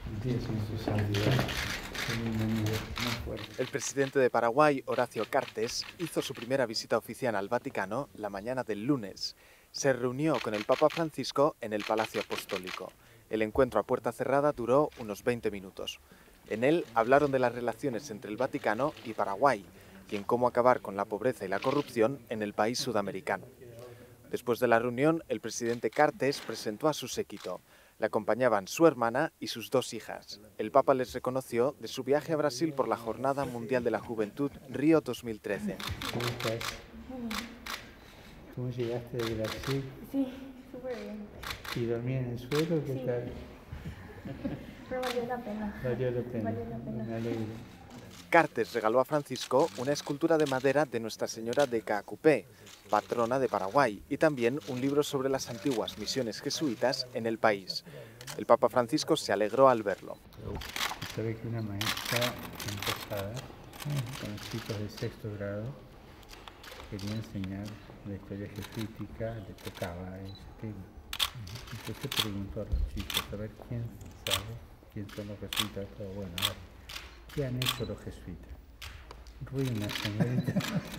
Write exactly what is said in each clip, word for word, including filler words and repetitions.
El presidente de Paraguay, Horacio Cartes, hizo su primera visita oficial al Vaticano la mañana del lunes. Se reunió con el Papa Francisco en el Palacio Apostólico. El encuentro a puerta cerrada duró unos veinte minutos. En él hablaron de las relaciones entre el Vaticano y Paraguay y en cómo acabar con la pobreza y la corrupción en el país sudamericano. Después de la reunión, el presidente Cartes presentó a su séquito. Le acompañaban su hermana y sus dos hijas. El Papa les reconoció de su viaje a Brasil por la Jornada Mundial de la Juventud Río dos mil trece. ¿Cómo estás? ¿Cómo llegaste de Brasil? Sí, súper bien. ¿Y dormí en el suelo? ¿Qué Sí. tal? Pero valió la pena. Valió la pena. Valió la pena. Me alegro. Cartes regaló a Francisco una escultura de madera de Nuestra Señora de Caacupé, patrona de Paraguay, y también un libro sobre las antiguas misiones jesuitas en el país. El Papa Francisco se alegró al verlo. Se ve que una maestra empezada con chicos de sexto grado quería enseñar la historia jesuítica, le tocaba ese tema. Entonces preguntó a los chicos a ver quién sabe quién son los jesuitas. Pero bueno, a ver, ¿qué han hecho los jesuitas? Ruinas, señorita.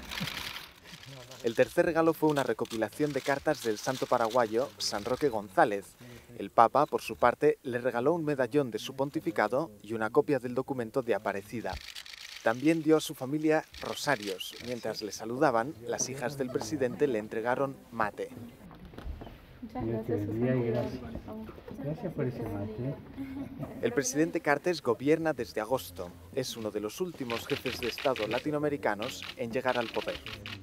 El tercer regalo fue una recopilación de cartas del santo paraguayo San Roque González. El Papa, por su parte, le regaló un medallón de su pontificado y una copia del documento de Aparecida. También dio a su familia rosarios. Mientras le saludaban, las hijas del presidente le entregaron mate. Muchas Dios te gracias, bendiga y Susana. gracias. Gracias por ese mate. El presidente Cartes gobierna desde agosto. Es uno de los últimos jefes de Estado latinoamericanos en llegar al poder.